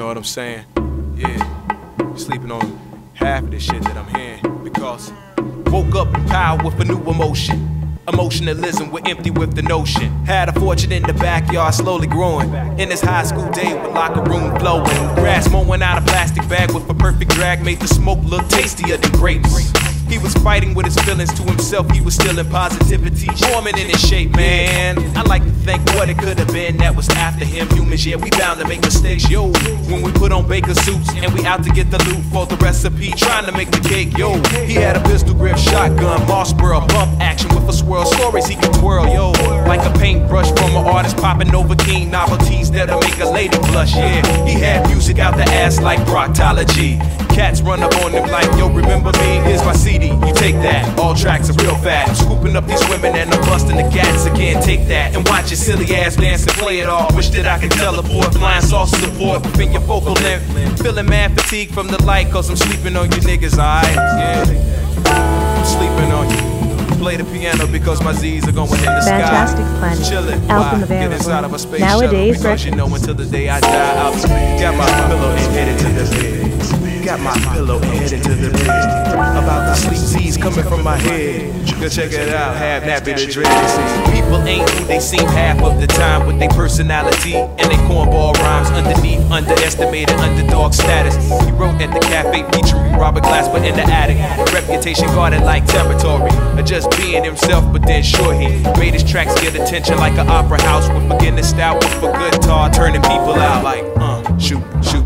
know what I'm saying? Yeah, sleeping on half of this shit that I'm hearing. Because woke up empowered with a new emotion. Emotionalism, we're empty with the notion. Had a fortune in the backyard, slowly growing. In his high school day with locker room flowing. Grass mowing out a plastic bag with a perfect drag made the smoke look tastier than grapes. He was fighting with his feelings to himself, he was still in positivity. Forming in his shape, man. I like to think what it could have been that was after him. Humans, yeah, we bound to make mistakes, yo. When we put on baker suits and we out to get the loot for the recipe, trying to make the cake, yo. He had a pistol grip, shotgun, boss burl, bump action with a swirl. Stories he could twirl, yo. Like a paintbrush from an artist popping over king novelties that'll make a lady blush, yeah. He had music out the ass like proctology. Cats run up on him like, yo, remember me? Here's my CD, you take that. All tracks are real fat. I'm scooping up these women and I'm busting the cats. I can't take that and watch your silly ass dance and play it all. Wish that I could teleport, flying saucer support within your focal length. Feeling mad fatigue from the light, cause I'm sleeping on you niggas, alright? Yeah, I'm sleeping on you. Play the piano because my Z's are going in the sky. Fantastic Planet. Chillin', Album get inside of a available. space Nowadays, shuttle because you know until the day I die I'll got my pillow and headed to the bed. Got my pillow and headed to the bed. About the sleep Z's coming from my head. Go check it out, half nappy the dread. People ain't who they seem half of the time with their personality and they cornball rhymes underneath underestimated underdog status. He wrote at the cafe featuring Robert Glasper in the attic. Reputation guarded like territory. Just being himself, but then sure he made his tracks get attention like an opera house with beginner style with a guitar turning people out like shoot,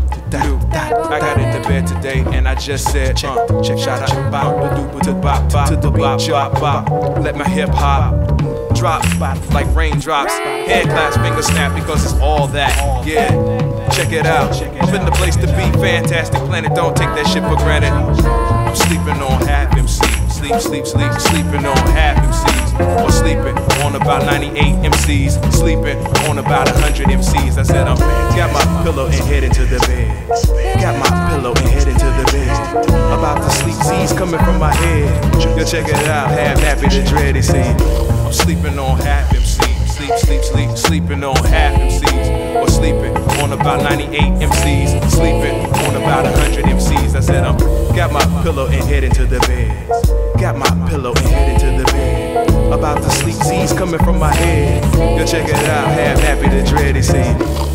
I got into bed today and I just said check, shout out bop, to bop, to the bop, bop, let my hip hop drop like raindrops, head claps, finger snap because it's all that, yeah, check it out, I'm in the place to be, fantastic planet, don't take that shit for granted, I'm sleeping on half MC. Sleeping on half MCs, or sleeping on about 98 MCs, sleeping on about 100 MCs. I said I'm got my pillow and headed to the bed. Got my pillow and headed to the bed. About the sleep Z's coming from my head. Go check it out, half nappy the dready scene. I'm sleeping on half MCs. Sleeping on half MCs, or sleeping on about 98 MCs, sleeping on about 100 MCs. I said I'm got my pillow and headed to the bed. Got my pillow and headed to the bed. About the sleep Z's coming from my head. Go check it out, half nappy the dready scene.